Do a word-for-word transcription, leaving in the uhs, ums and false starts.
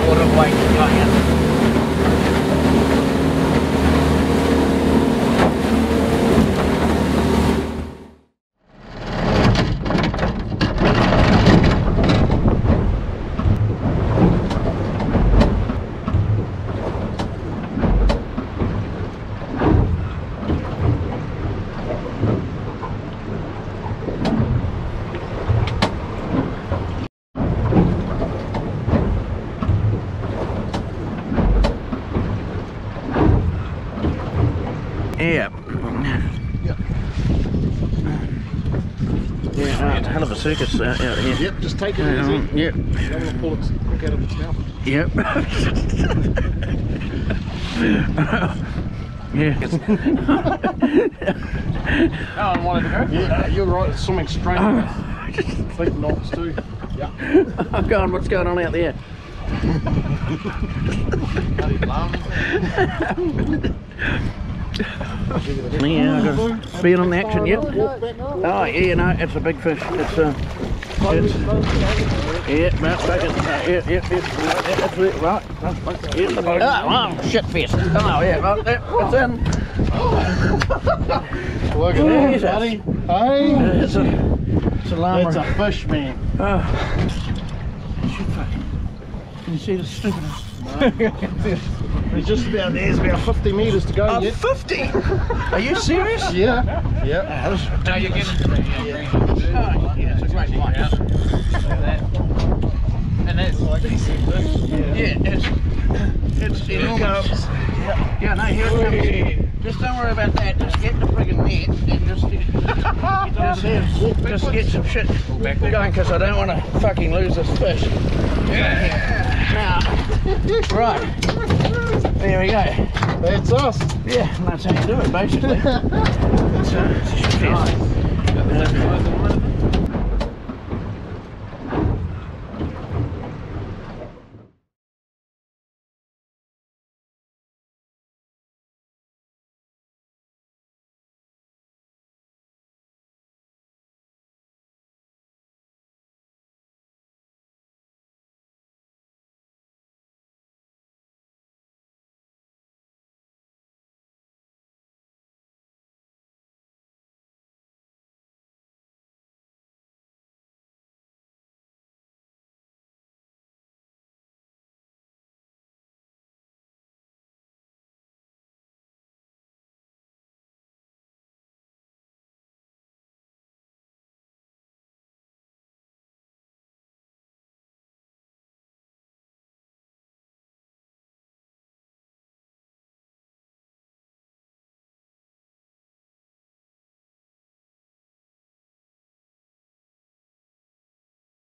water weight going. Yeah. Yeah, uh, hell of a circus uh, out here. Yep, just take it Um, easy. yep. You don't want to pull it quick out of its mouth. Yep. Yeah. No one wanted to go. Yeah, you're right. It's swimming straight. Oh. Feet knots too. Yeah. Oh God, what's going on out there? Yeah, I got being on the action, yep. Oh yeah, no, it's a big fish. It's uh, it's yeah, right, back in, uh, yeah, yeah, yeah, that's it, right. Yeah. Oh, oh, shit fish. Oh yeah, right, there, it's in. Look at that, buddy. Hey, It's a, it's a llama. it's a fish, man. Oh, shit fucking. Can you see the stupid? He's just about there. There's about fifty metres to go Oh, yet. fifty? Are you serious? Yeah. Yeah. No, you're getting. Yeah. Oh, yeah, it's a great one. And that's like yeah, it's it's enormous. Yeah, yeah, no, here it comes. Just don't worry about that. Just get the friggin' net and just just, just get some shit going because I don't want to fucking lose this fish. Yeah. Now, right. There we go. That's us. Yeah, and that's how you do it basically. It's, uh, it's a shit fish.